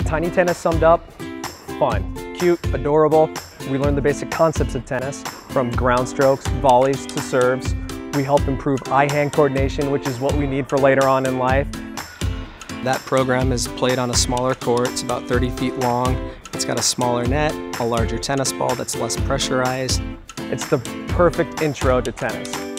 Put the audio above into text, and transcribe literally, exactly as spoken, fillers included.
Tiny Tennis summed up: fun, cute, adorable. We learn the basic concepts of tennis, from ground strokes, volleys, to serves. We help improve eye-hand coordination, which is what we need for later on in life. That program is played on a smaller court. It's about thirty feet long. It's got a smaller net, a larger tennis ball that's less pressurized. It's the perfect intro to tennis.